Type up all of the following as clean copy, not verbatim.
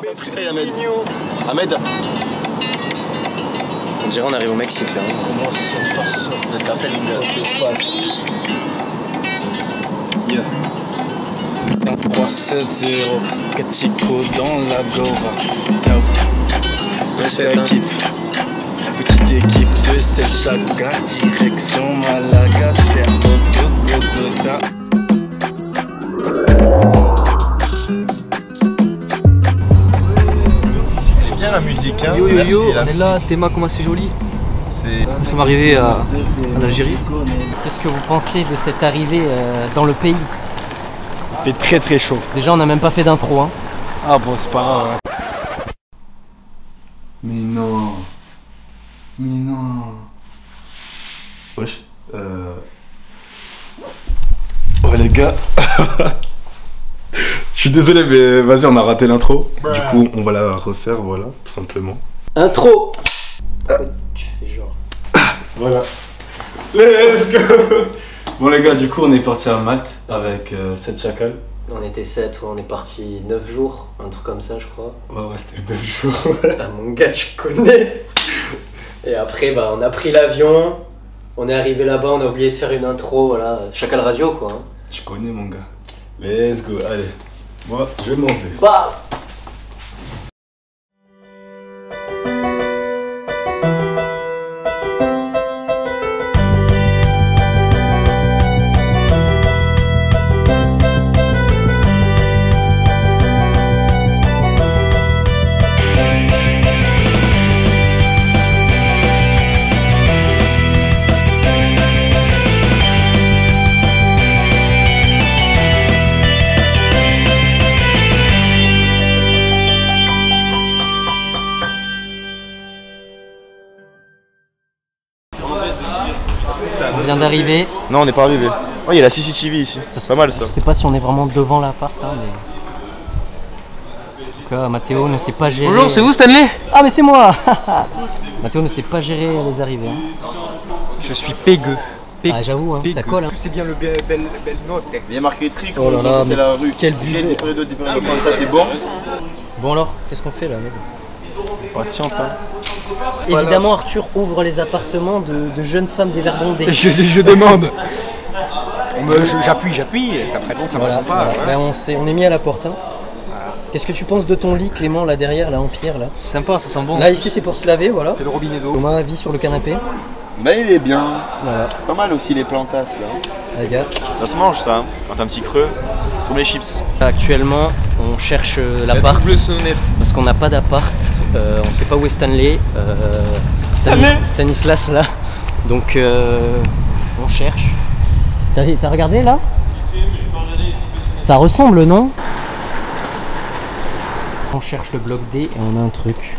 Ahmed. On dirait on arrive au Mexique là. Comment c'est pas ça? Le cartel Yeah. 3-7-0, Kachiko dans la Gora. Belle équipe, petite équipe de 7 chacun, direction Malaga, terre Bogota. Elle est bien la musique, hein. Yo yo yo, merci, on est là, Théma, comment c'est joli. Nous sommes arrivés en Algérie. Qu'est-ce que vous pensez de cette arrivée dans le pays? Il fait très très chaud. Déjà on n'a même pas fait d'intro hein. Ah bon c'est pas grave. Mais non. Mais non. Wesh. Oh les gars. Je suis désolé mais vas-y on a raté l'intro. Du coup on va la refaire voilà tout simplement. Intro. Tu fais genre. Voilà. Let's go. Bon les gars du coup on est parti à Malte avec 7 chacals. On était 7, ouais, on est parti 9 jours, un truc comme ça je crois. Ouais c'était 9 jours. Putain mon gars tu connais. Et après bah on a pris l'avion, on est arrivé là-bas, on a oublié de faire une intro, voilà, Chacal Radio quoi. Hein. Je connais mon gars. Let's go, allez. Moi je m'en vais. Bah. On vient d'arriver. Non, on n'est pas arrivé. Oh, il y a la CCTV ici. C'est pas mal ça. Je sais pas si on est vraiment devant l'appart, hein, mais. En tout cas, Mathéo ne sait pas gérer. Bonjour, c'est vous Stanley? Ah, mais c'est moi. Mathéo ne sait pas gérer les arrivées. Hein. Je suis pégueux. Ah, j'avoue, hein, ça colle. Hein. C'est bien le bel note. Il y a marqué Trix, Oh là là, c'est la rue. quel J'ai budget. des périodes de ça c'est bon. Bon, alors, qu'est-ce qu'on fait là, mec? Patiente hein. Évidemment, Arthur ouvre les appartements de jeunes femmes des Verdondais. Je demande. J'appuie, ça prépond, ça Voilà, prépond pas. voilà. Ben, on est mis à la porte. Hein. Qu'est-ce que tu penses de ton lit, Clément, là derrière, là en pierre là? C'est sympa, ça sent bon. Là, ici, c'est pour se laver, voilà. C'est le robinet d'eau. Thomas vit sur le canapé. Bah il est bien. Voilà, Pas mal aussi les plantas là. Agathe. Ça se mange ça, hein. Quand t'as un petit creux. Sur les chips. Actuellement, on cherche l'appart parce qu'on n'a pas d'appart. On ne sait pas où est Stanley. Stanislas là. Donc on cherche. T'as regardé là? Ça ressemble, non? On cherche le bloc D et on a un truc.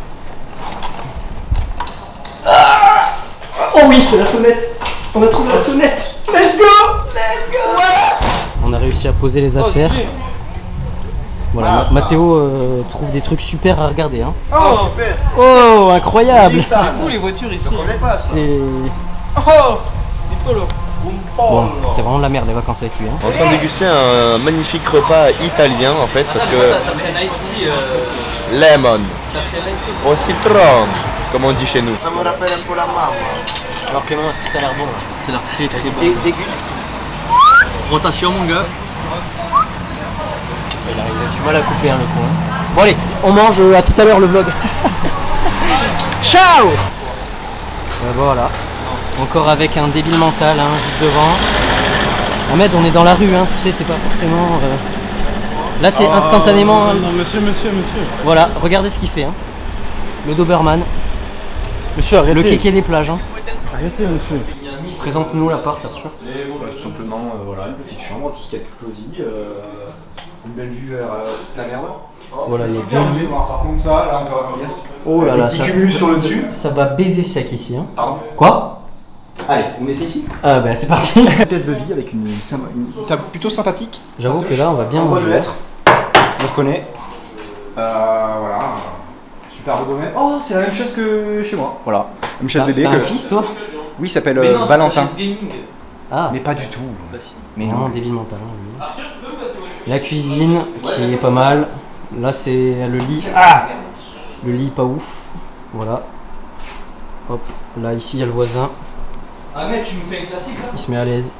Oh oui, c'est la sonnette. On a trouvé la sonnette. Let's go. Let's go. On a réussi à poser les affaires. Voilà, Mathéo trouve des trucs super à regarder. Hein. Oh super. Oh, incroyable. C'est fou les voitures ici. C'est Oh, bon, c'est vraiment de la merde les vacances avec lui. Hein. On est en train de déguster un magnifique repas italien en fait parce que T'as pris un iced tea. lemon T'as pris un iced tea. au citron comme on dit chez nous. Ça me rappelle un peu la maman. Alors Clément, est-ce que ça a l'air bon là? Ça a l'air très très bon. Déguste. Rotation mon gars. Il a du mal à couper hein, le con. Hein. Bon allez, on mange, à tout à l'heure le vlog. Ciao. Voilà. Encore avec un débile mental hein, juste devant. Ahmed, on est dans la rue, hein, tu sais, c'est pas forcément... Là c'est instantanément... Non monsieur. Voilà, regardez ce qu'il fait. Hein. Le Doberman, Monsieur arrêtez. le kéké des plages. Hein. Arrêtez monsieur. Présente-nous l'appart, Arthur. Tout simplement, voilà, une petite chambre, tout ce qu'il y a de plus cosy, une belle vue vers la mer. Voilà, il y a Super deux vue. Par contre, ça, là, on peut revenir. Oh là là, petit cumul sur le dessus. ça va baiser sec ici. Hein. Pardon. Quoi? Allez, on essaie ici. Ah bah c'est parti. Test de vie avec une table plutôt sympathique. J'avoue que là on va bien On va manger. le mettre. Je le reconnais. Voilà. Super beau domaine. Oh, c'est la même chaise que chez moi. Voilà. Même chaise bébé. T'as Que... un fils toi? Oui, il s'appelle Valentin. Ah, Mais pas du tout. mais vraiment débile mental. Hein, lui. La cuisine qui est pas mal. Là c'est le lit. Ah, le lit pas ouf. Voilà. Hop. Là ici il y a le voisin. Ah mec, tu nous fais un classique là? Il se met à l'aise.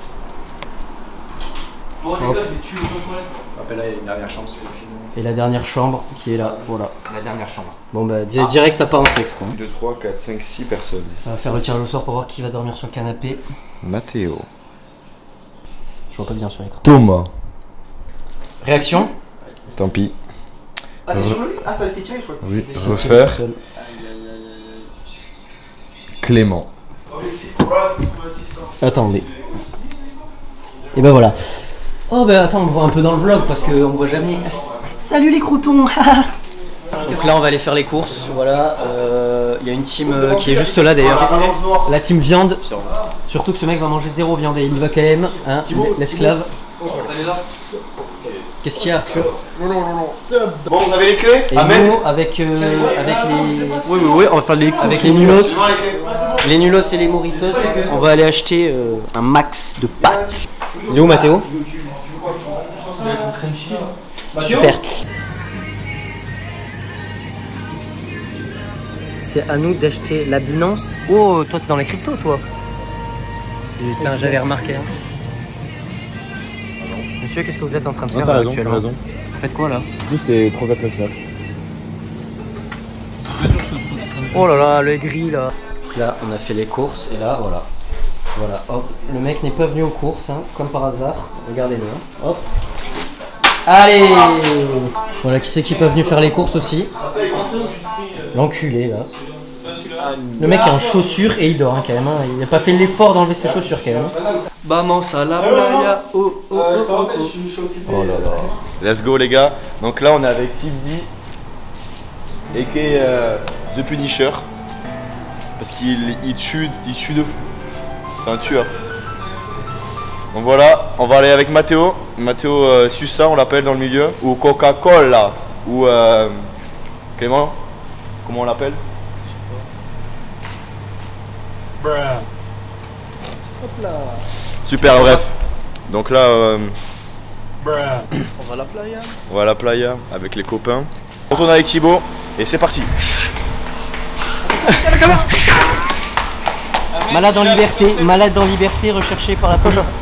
Bon les Hop. gars, je vais tuer le toilette. Après là, il y a une dernière chambre si tu veux filmer. Et la dernière chambre qui est là. Voilà. La dernière chambre. Bon bah direct ça part en sexe quoi. 2, 3, 4, 5, 6 personnes. Ça va faire le tirage au sort pour voir qui va dormir sur le canapé. Mathéo. Je vois pas bien sur l'écran. Thomas. Réaction? Tant pis. Ah, t'es sur le lit? Ah, t'as été tiré, je crois. Oui, refaire. Clément. Attendez. Et ben voilà. Oh bah attends, on le voit un peu dans le vlog parce qu'on me voit jamais. Salut les croutons. Donc là on va aller faire les courses. Voilà. Il y a une team qui est juste là d'ailleurs. La team viande. Surtout que ce mec va manger 0 viande et il y va quand même. Hein, l'esclave. Qu'est-ce qu'il y a Arthur? Bon, vous avez les clés? Et nous avec les. Oui, on va faire les Avec les nulos. Les nulos et les moritos. On va aller acheter un max de pâtes. Il est où Mathéo? Super. C'est à nous d'acheter la Binance. Oh, toi t'es dans les cryptos toi? Putain, j'avais remarqué. Hein. Monsieur, qu'est-ce que vous êtes en train de faire actuellement? Vous faites quoi là? Nous c'est 3499. Oh là là, le gris là. Là, on a fait les courses et là, voilà. Voilà, hop. Le mec n'est pas venu aux courses, hein, comme par hasard. Regardez-le. Hein. Hop. Allez! Voilà, qui c'est qui est pas venu faire les courses aussi? L'enculé là. Le mec est en chaussures et il dort hein, quand même. Hein. Il a pas fait l'effort d'enlever ses chaussures quand même. Vamos a la playa. Oh oh oh oh. Oh là là. Let's go les gars. Donc là on est avec Tipsy aka The Punisher. Parce qu'il tue de fou. C'est un tueur. Donc voilà, on va aller avec Mathéo. Mathéo Sussa on l'appelle dans le milieu. Ou Coca-Cola. Ou Clément. Comment on l'appelle? Super, bref. Donc là, on va à la playa. On va à la playa avec les copains. On retourne avec Thibaut et c'est parti. Malade en liberté, recherché par la police.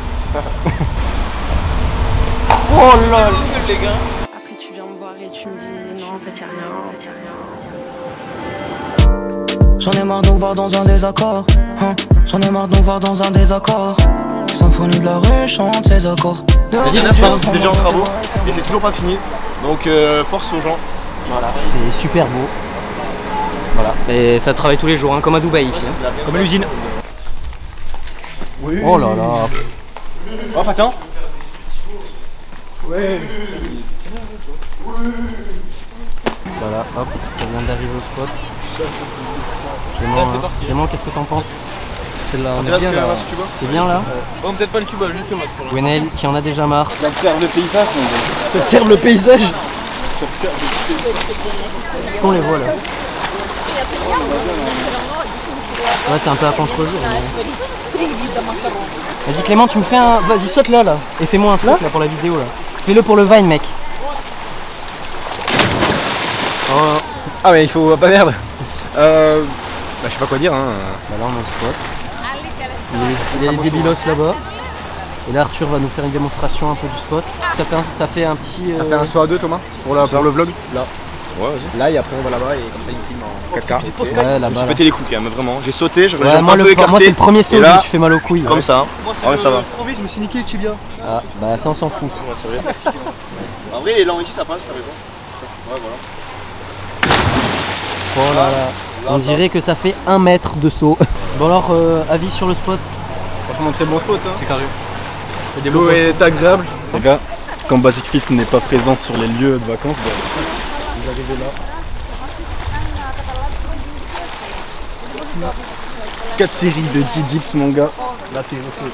Oh là là. Après tu viens me voir et tu me dis non, en fait y'a rien. J'en ai marre de nous voir dans un désaccord, hein. J'en ai marre de nous voir dans un désaccord. Symphonie de la rue chante ses accords. Vas-y, c'est déjà en travaux et c'est toujours pas fini. Donc force aux gens. Voilà, c'est super beau. Voilà. Et ça travaille tous les jours, hein, comme à Dubaï ici. Hein. Comme à l'usine. Oui. Oh là là. Hop, attends. Voilà, hop, ça vient d'arriver au spot. Clément, qu'est-ce que t'en penses? Celle-là, on est bien là. C'est bien là? Bon, peut-être pas le tuba, juste le match. Gwenaël qui en a déjà marre. T'observes le paysage, mon gars. T'observes le paysage? T'observes le paysage. Est-ce qu'on les voit là? Ouais, c'est un peu à contre-jour. Mais... Vas-y Clément, tu me fais un... Vas-y, saute là, là. Et fais-moi un truc là pour la vidéo là. Fais-le pour le Vine, mec. Oh. Ah mais il faut pas perdre. Bah je sais pas quoi dire hein. Bah là on est au spot. Il y a des débilos là-bas. Et là Arthur va nous faire une démonstration un peu du spot. Ça fait un petit... Ça fait un saut à deux Thomas pour le vlog. Là. Ouais, vas-y. Là et après on va là-bas et comme ça il filme en 4K. Ouais, là-bas. J'ai pété les couilles quand même, vraiment. J'ai sauté, j'ai Ouais, un peu écarté. moi c'est le premier saut où là, tu fais mal aux couilles. Comme ça. Ah ouais, ça va. Je me suis niqué le tibia. Ah, bah ça on s'en fout. En vrai, les langues ici ça passe, t'as raison. Ouais, voilà. Oh là là. On dirait que ça fait 1 mètre de saut. Bon alors, avis sur le spot? Franchement très bon spot hein. C'est carré. L'eau est agréable. Les gars, quand Basic Fit n'est pas présent sur les lieux de vacances, vous arrivez là. 4 séries de 10 dips mon gars. Là t'es refait.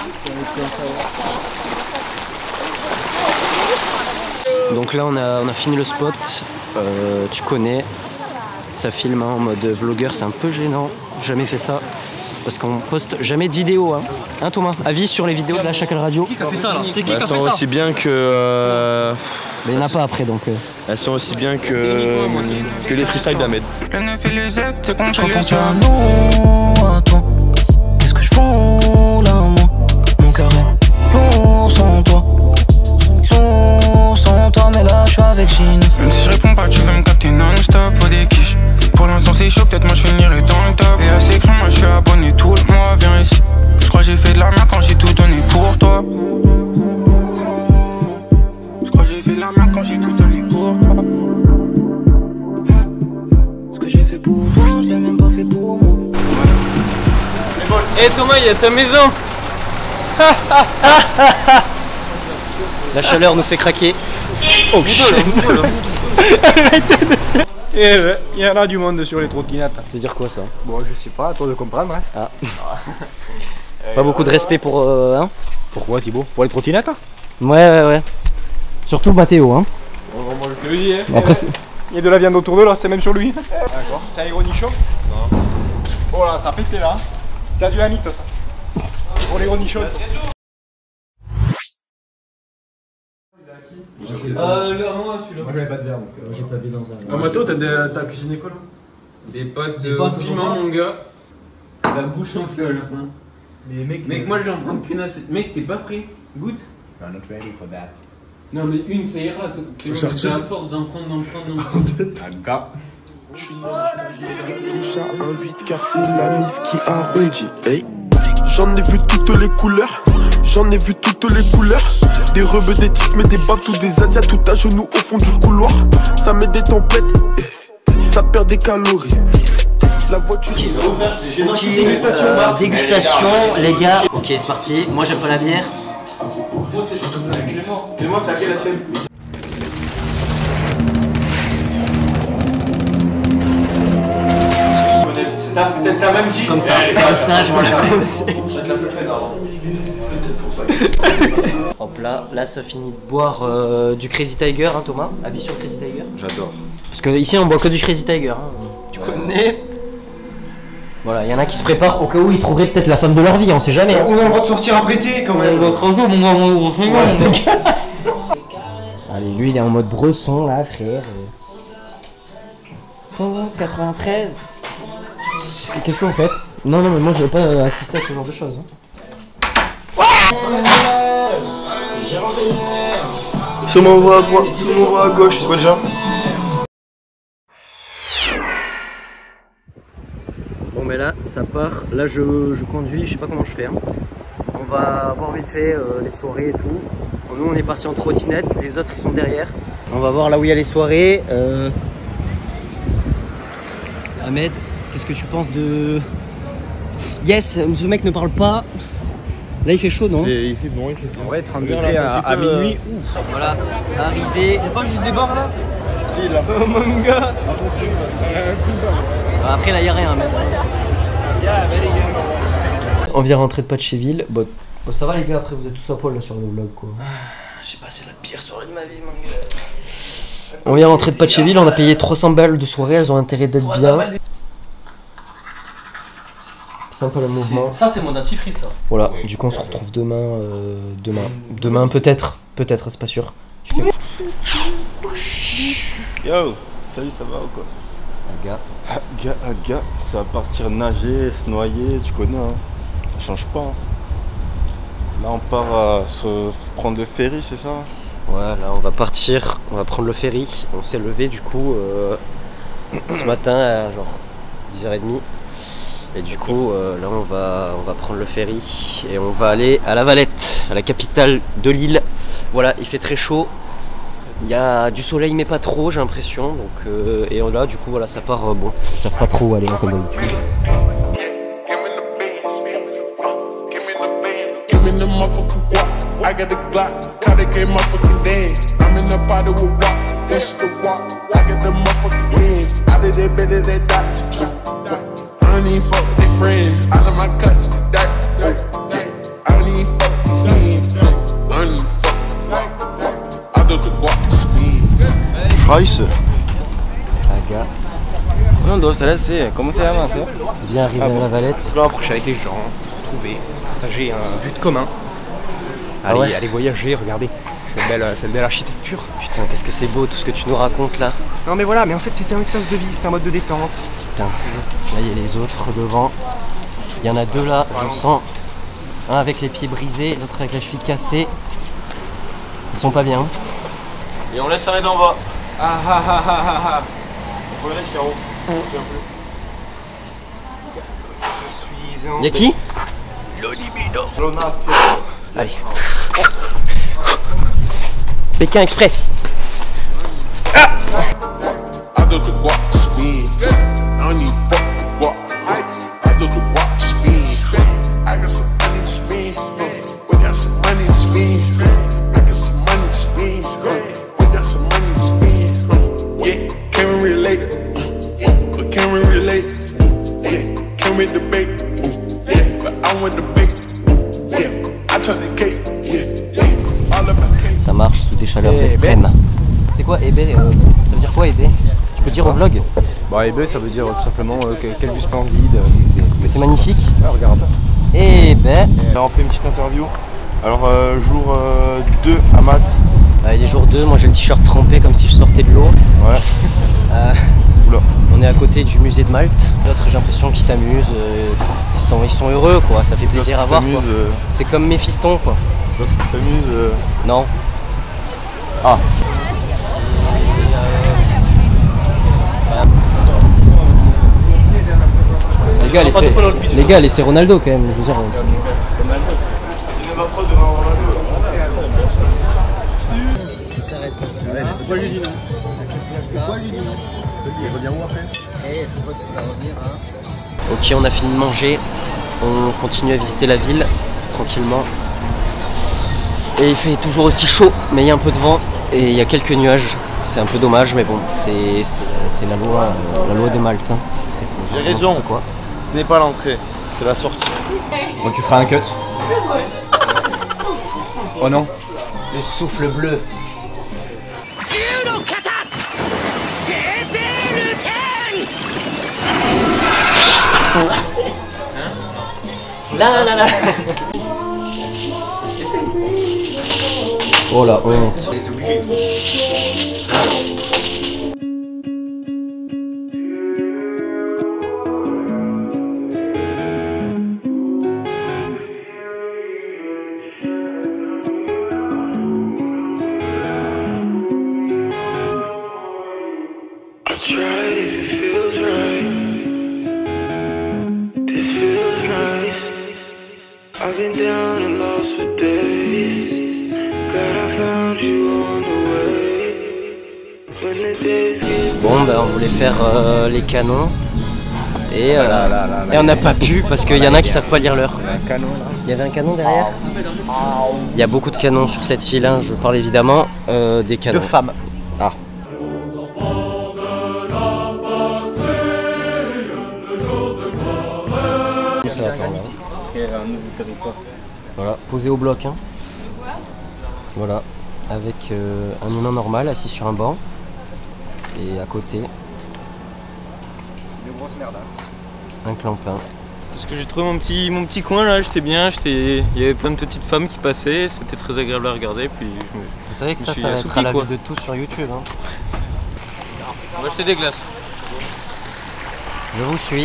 Donc là on a fini le spot. Tu connais. Ça filme hein, en mode vlogueur, c'est un peu gênant. Jamais fait ça. Parce qu'on poste jamais de vidéos. Hein Thomas? Avis sur les vidéos de la Chacal Radio? Qui a fait ça là? C'est qui qui a fait ça? Aussi bien que Mais il n'y en a pas après donc. Elles sont aussi bien que les freestyles d'Ahmed. Le 9 et le Z, c'est quand je repense à nous, à toi. Qu'est-ce que je fous là, moi? Mon cœur est lourd sans toi. Lourd sans toi, mais là je suis avec Gine. Même si je réponds pas, tu veux me capter non-stop, faut des quiches. Pour l'instant c'est chaud, peut-être moi je finirai dans le top. Et assez cru, moi je suis abonné tout le mois, viens ici. Je crois que j'ai fait de la merde quand j'ai tout donné pour toi. Je crois que j'ai fait de la merde quand j'ai tout donné pour toi. Ce que j'ai fait pour toi, je l'ai même pas fait pour moi. Eh Thomas, il y a ta maison. La chaleur nous fait craquer. Oh shit. Et il y en a du monde sur les trottinettes. Ça veut dire quoi ça? Bon, je sais pas, à toi de comprendre. Hein. Ah. Pas beaucoup de respect pour hein? Pourquoi Thibaut? Pour les trottinettes? Ouais. Surtout Mathéo hein. Je te le dis, hein. Après, il y a de la viande autour d'eux là, c'est même sur lui. D'accord, c'est un ironichon? Non. Oh là, ça a pété là. C'est un dynamite ça. Pour les ironichons ça. Moi celui-là. Moi j'avais pas de verre donc j'ai pas vu dans un. Ah, Mato, t'as cuisiné quoi là? Des pâtes Des pâtes, au piment, mon gars. La bouche en feu à la fin. Mais Mec, moi je vais en prendre qu'une assiette. Mec, t'es pas prêt? Goûte. I'm not ready for that. Non, mais une, ça ira. Clément, c'est à force d'en prendre. Je suis un 8 car c'est la mif qui a redit. Hey. J'en ai vu toutes les couleurs. J'en ai vu toutes les couleurs. Des rebeux, des tismes, des babs, des asiats, tout à genoux au fond du couloir. Ça met des tempêtes, ça perd des calories. La voiture. Dégustation, les gars. Ok, c'est parti. Moi j'aime pas la bière. Clément, c'est à quelle la tienne? T'as même dit. Comme ça, je vous la conseille. Hop là ça finit de boire du Crazy Tiger, hein Thomas? Avis sur Crazy Tiger? J'adore. Parce que ici on boit que du Crazy Tiger, hein. Tu connais? Voilà, il y en a qui se préparent au cas où ils trouveraient peut-être la femme de leur vie, on sait jamais. Hein. On a le droit de sortir après thé quand même. Allez, lui il est en mode bresson là, frère. Oh, 93. Qu'est-ce que vous faites? Non, mais moi je vais pas assister à ce genre de choses. Hein. Sûrement on va à droite, sûrement on va à gauche, c'est quoi déjà? Bon mais là ça part, là je conduis, je sais pas comment je fais. Hein. On va voir vite fait les soirées et tout. Nous on est parti en trottinette, les autres ils sont derrière. On va voir là où il y a les soirées. Ahmed, qu'est-ce que tu penses de... Yes, ce mec ne parle pas. Là il fait chaud non? Il fait bon, il fait bon. Ouais, 30 degrés à minuit. Voilà, arrivé. Y'a pas juste des bars là? Si là. Oh mon gars. Après là y'a rien même. On vient rentrer de Patchéville. Bon, ça va les gars, après vous êtes tous à poil là sur le vlog quoi. J'ai passé la pire soirée de ma vie mon gars. On vient rentrer de Patchéville, on a payé 300 balles de soirée, elles ont intérêt d'être bien. C'est un peu le mouvement. Ça c'est mon dentifrice ça. Voilà, du coup on se retrouve demain. Demain peut-être, c'est pas sûr. Tu fais... Yo, salut, ça va ou quoi? Gars, ça va partir nager, se noyer, tu connais hein. Ça change pas hein. Là on part se prendre le ferry, c'est ça? Ouais, là on va partir, on va prendre le ferry. On s'est levé du coup ce matin à genre 10h30. Et du coup là on va prendre le ferry et on va aller à La Valette, à la capitale de l'île. Voilà, il fait très chaud. Il y a du soleil mais pas trop j'ai l'impression. Donc et là du coup voilà ça part bon. Ils savent pas trop où aller hein, comme d'habitude. I got the Glock, caught it game motherfucking dead. I'm in the party with walk, that's the walk. I got the motherfucking wind, out of that bed of that dot. I don't even fuck with their friends, out of my cuts, dirt. I don't even fuck with these I don't even fuck. I do the guac speed. Rice. Aga. Non, dos, c'est comment ça va? Bien arrivé à La Valette. Il faut approcher avec les gens, se retrouver, partager un but commun. Allez, allez voyager, regardez. C'est une belle architecture. Putain, qu'est-ce que c'est beau tout ce que tu nous racontes là. Non mais voilà, mais en fait c'était un espace de vie, c'était un mode de détente. Putain, là il y a les autres devant. Il y en a deux là, je sens. Un avec les pieds brisés, l'autre avec la cheville cassée. Ils sont pas bien. Et on laisse arrêter en bas. Ah ah ah ah ah ah. On laisse Caro. Je suis en... Y'a qui? Jonas. Allez. Pékin Express. I do the guap spin. I don't need fuck the guap. I do the guap spin. I got some money to spend. We got some money to spend. I got some money to spend. We got some money to spend. Yeah, can we relate? But can we relate? Yeah, can we debate? Yeah, but I want to bake. Yeah, I turn the cake. Yeah, all about cake. Ça marche sous des chaleurs extrêmes. C'est quoi Ebay ça veut dire quoi Ebay? Tu peux dire au vlog? Bah Ebay ça veut dire tout simplement quelle vue splendide. Que c'est magnifique. Ah, regarde. Et ben. Alors on fait une petite interview. Alors jour 2 à Malte. Il est jour 2, moi j'ai le t-shirt trempé comme si je sortais de l'eau. Ouais. Oula. On est à côté du musée de Malte. D'autres j'ai l'impression qu'ils s'amusent. Ils sont heureux quoi, ça fait plaisir à voir. C'est comme mes fistons quoi. Je pense que tu t'amuses. Non. Ah. Les gars, laissez Ronaldo quand même. Je veux dire, Pourquoi lui dis non? Pourquoi lui dis non? Il revient où après? Ok, on a fini de manger. On continue à visiter la ville tranquillement. Et il fait toujours aussi chaud, mais il y a un peu de vent et il y a quelques nuages. C'est un peu dommage, mais bon, c'est la loi de Malte. Hein. J'ai raison. Quoi. Ce n'est pas l'entrée, c'est la sortie. Bon, tu feras un cut. Oh non. Le souffle bleu. Là. Oh la honte. C'est obligé. I've been down and lost for days. Glad I found you on the way. When the days get Bon bah on voulait faire les canons et on n'a pas pu parce qu'il y en a qui savent pas lire l'heure. Il y avait un canon derrière. Il y a beaucoup de canons sur cette île, hein. Je parle évidemment des canons. De femmes. Ah. Ça attend là. Voilà, posé au bloc. Hein. Voilà, avec un humain normal assis sur un banc. Et à côté, Une grosse merdasses. un clampin. Parce que j'ai trouvé mon petit coin là, j'étais bien, il y avait plein de petites femmes qui passaient, c'était très agréable à regarder. Puis vous savez que ça va être à la vue de tout sur YouTube. Hein. On va acheter des glaces. Je vous suis.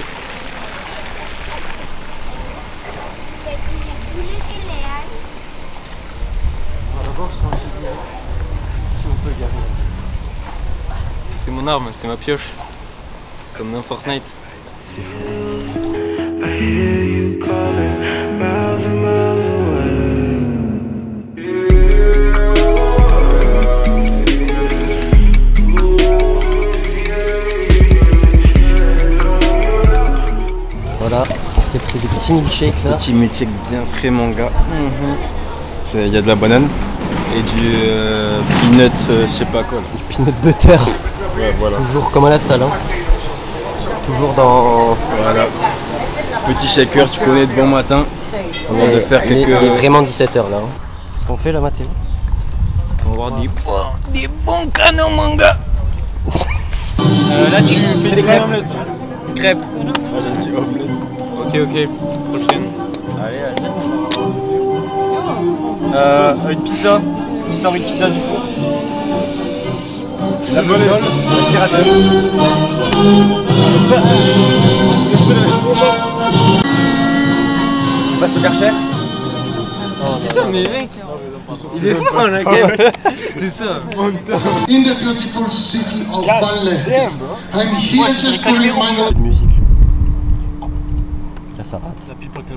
C'est mon arme, c'est ma pioche. Comme dans Fortnite. I hear you calling, miles and miles Voilà, on s'est pris des petits milkshakes là. Petit milkshake bien frais manga. Il y a de la banane et du peanut, je sais pas quoi. Du peanut butter. Ouais, voilà. Toujours comme à la salle. Hein. Toujours dans. Voilà. Petit shaker, tu connais de bon matin. Avant de faire quelques. Il est vraiment 17h là. Hein. Qu'est-ce qu'on fait là, Mathéo? On va voir des bons canons manga. Là tu fais des crêpes. Crêpes. Moi j'ai dit omelette. Ok. Prochaine. Allez. Une pizza. qui sort une pizza du four. La bonne école, l'aspirateur. Ça, tu passes le Karcher. Putain, mais mec, il est fort là, quand même. C'est ça. In the beautiful city of Valle. I'm here just to remind you. De musique. Là ça rate.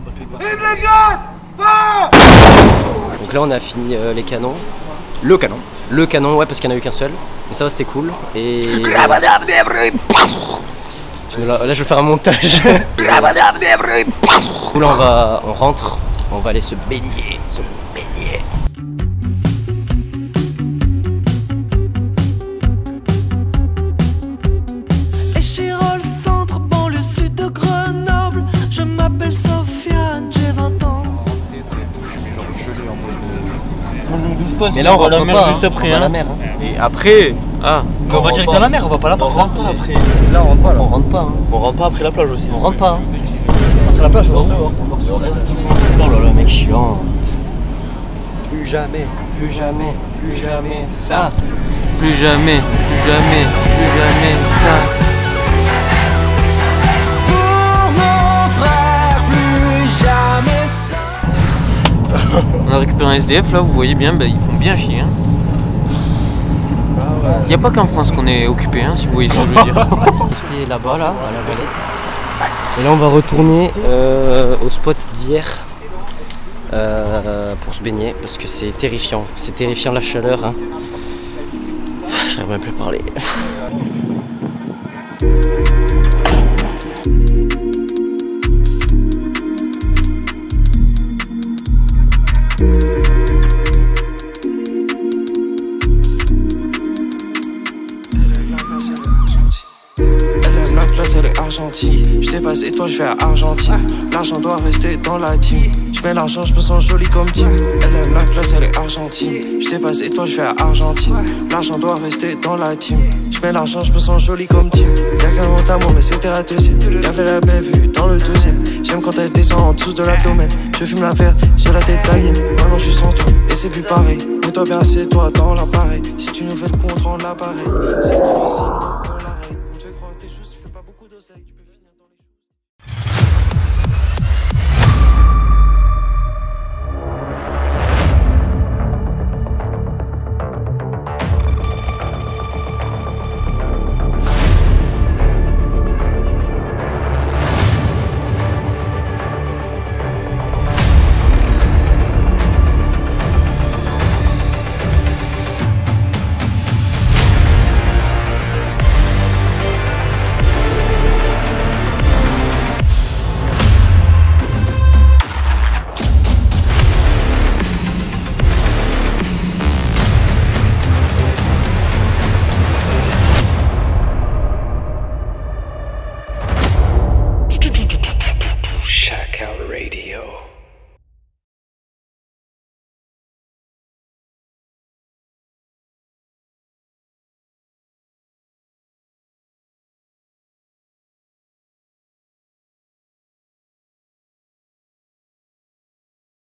Donc là on a fini les canons. Le canon. Le canon, ouais, parce qu'il n'y en a eu qu'un seul. Mais ça va, c'était cool. Et. Là je vais faire un montage. Là on rentre, on va aller se baigner. Échirol, centre, banlieue sud de Grenoble. Je m'appelle Sofiane, j'ai 20 ans. Mais là on rentre la mer pas, juste après. on va à la Hein. mer. Et après, Ah, on va direct à la mer, on va pas là-bas. on rentre pas après. Là, on rentre pas là. On rentre pas. Hein. On rentre pas après la plage aussi. On rentre pas. Hein. Après la plage, on rentre dehors. Oh là là, mec chiant. Plus jamais ça. Plus jamais ça. Pour mon frère, plus jamais ça. On a récupéré un SDF là, vous voyez bien, bah, ils font bien chier. Hein. Y a pas qu'en France qu'on est occupé, hein, si vous voyez ce que je veux dire. C'était là-bas, là, à la Valette. Et là, on va retourner au spot d'hier pour se baigner parce que c'est terrifiant. C'est terrifiant la chaleur. Hein. J'arrive même plus à parler. La classe elle est argentine. Je dépasse étoile, je vais à Argentine. L'argent doit rester dans la team. Je mets l'argent, je me sens joli comme team. Elle aime la classe, elle est argentine. Je dépasse étoile, je vais à Argentine. L'argent doit rester dans la team. Je mets l'argent, je me sens joli comme team. Y'a qu'un grand amour, mais c'était la deuxième. Y'avait la belle vue dans le deuxième. J'aime quand elle descend en dessous de l'abdomen. Je fume la verte, j'ai la tête alien. Maintenant je suis sans toi, et c'est plus pareil. Mets-toi bien, assieds-toi dans l'appareil. Si tu nous fais le compte, rends l'appareil. C'est une fois